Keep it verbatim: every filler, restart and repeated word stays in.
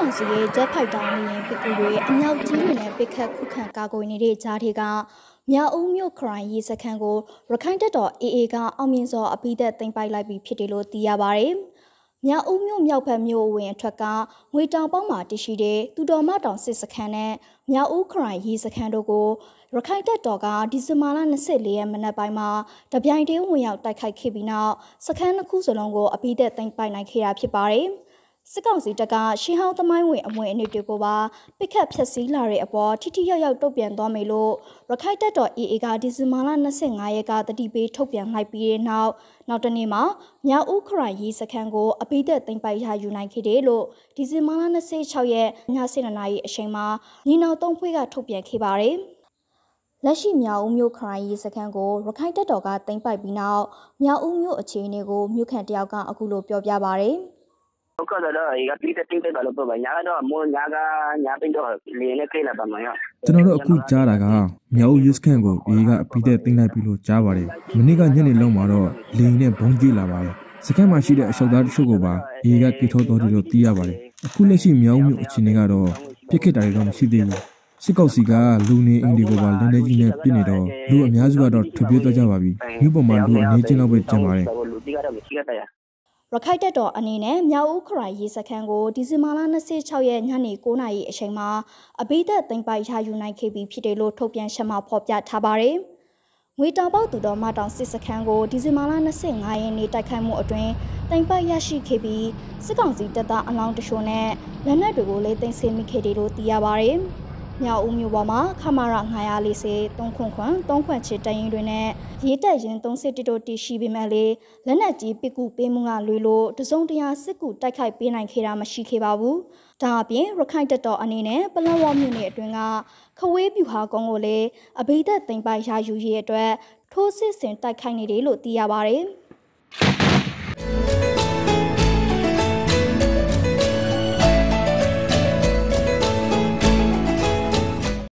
ကောင်စီရဲ့ဂျက်ဖိုက်တာနေရင်ပစ်ကူတွေအမြောက်ကြီးတွေနဲ့ပစ်ခတ်ခုခံကာကွယ်နေတဲ့ကြားတွေကမြောက်ဦးမြို့ခရိုင်ရေးစခန်းကိုရခိုင်တပ်တော် အေအေ ကအောင်မြင်စွာအပိသက်သိမ်းပိုက်လိုက်ပြီးဖြစ်တယ်လို့သိရပါတယ်။မြောက်ဦးမြို့မြောက်ဘက်မြို့ဝင်အထွက်ကငွေတောင်ပေါင်းမှာတရှိတဲ့သူတော်မတောင်စစ်စခန်းနဲ့မြောက်ဦးခရိုင်ရေးစခန်းတို့ကိုရခိုင်တပ်တော်ကဒီဇင်ဘာလ၂၄ရက်မနက်ပိုင်းမှာတပြိုင်တည်းဝင်ရောက်တိုက်ခိုက်ခဲ့ပြီးနောက်စခန်းတစ်ခုစလုံးကိုအပိသက်သိမ်းပိုက်နိုင်ခဲ့တာဖြစ်ပါတယ်။စစ်ကောင်စီတပ်ကရှင်းဟောင်းသမိုင်းဝင်အမွေအနှစ်တွေကိုပါပစ်ခတ်ဖျက်ဆီးလာတဲ့အပေါ်ထိထိရောက်ရောက်တုံ့ပြန်သွားမယ်လို့ရခိုင်တပ်တော် အေအေ ကဒီဇင်ဘာလ၂၅ရက်ကတတိပေးထုတ်ပြန်လိုက်ပြီးတဲ့နောက်နောက်တနေ့မှာမြောက်ဦးခရိုင်ရေးစခန်းကိုအပိသက်သိမ်းပိုက်ရယူနိုင်ခဲ့တယ်လို့ဒီဇင်ဘာလ၂၆ရက်ည၁၂နာရီအချိန်မှာညီနောင်သုံးဖွဲ့ကထုတ်ပြန်ခဲ့ပါတယ်။လက်ရှိမြောက်ဦးမြို့ခရိုင်ရေးစခန်းကိုရခိုင်တပ်တော်ကသိမ်းပိုက်ပြီးနောက်မြောက်ဦးမြို့အခြေအနေကိုမြို့ခံတယောက်ကအခုလိုပြောပြပါဗျ။ဟုတ်ကဲ့တော့ဒီကတိတိတိပါလို့ပြောပါညာတော့မိုးညာကညာပြီးတော့လေနဲ့ခေးလာပါမှာရောကျွန်တော်တို့အခုကြားတာကမြောက်ဦး ရေးစခန်းကိုအေကအပိသက်သိမ်းလိုက်ပြီလို့ကြားပါတယ်မနေ့ကညနေလုံးမှာတော့လေနဲ့ဘုံကြီးလာပါတယ်စခန်းမှာရှိတဲ့အရှောက်သားတချို့ကိုပါအေကကိထောတော်တယ်လို့သိရပါတယ်အခုလက်ရှိမြောက်ဦးမြို့အခြေအနေကတော့ပြစ်ခစ်တာတွေတော့မရှိသေးဘူးစစ်ကောင်စီကလူနေအိမ်တွေကိုပါလက်နေကြီးနဲ့ပြစ်နေတော့လူအများစုကတော့ထွက်ပြေးသွားကြပါပြီမြို့ပေါ်မှာလူအနေချင်းလောက်ပဲကျန်ပါတယ်လူတိကတော့မရှိခဲ့တယ်ရခိုင်တပ်တော်အနေနဲ့မြောက်ဦးခရိုင်ရေးစခန်းကိုဒီဇင်ဘာလ၂၆ရက်ညနေ၉နာရီအချိန်မှာအပိသက်သိမ်းပိုက်ရယူနိုင်ခဲ့ပြီးဖြစ်တယ်လို့ထုတ်ပြန်ချက်မှာဖော်ပြထားပါတယ်။ငွေတောင်ပေါက်သူတော်မတောင်စစ်စခန်းကိုဒီဇင်ဘာလ၂၅ရက်နေ့တိုက်ခိုက်မှုအတွင်းသိမ်းပိုက်ရရှိခဲ့ပြီးစစ်ကောင်စီတပ်သားအလောင်းတချို့နဲ့လက်နက်တွေကိုလည်းသိမ်းဆည်းမိခဲ့တယ်လို့သိရပါတယ်။မြောက်ဦးမြို့ပေါ်မှာခမာရ၅၄၀ ၃ခွန်ခွန်၃ခွန်ချစ်တရင်တွေနဲ့ရေးတက်ရင်၃စစ်တစ်တို့တည်ရှိပေမဲ့လေလက်နက်ကြီးပစ်ကူပေးမှုကလွေလို့တစုံတရာစစ်ကူတိုက်ခိုက်ပေးနိုင်ခဲ့တာမရှိခဲ့ပါဘူး။ဒါအပြင်ရခိုင်တပ်တော်အနေနဲ့ပလန်ဝမြို့နယ်အတွင်းကခဝေးပြူဟာကုန်းကိုလည်းအဘိဓာတ်သိမ်းပိုက်ရယူရေးအတွက်ထိုးစစ်ဆင်တိုက်ခိုက်နေတယ်လို့သိရပါတယ်။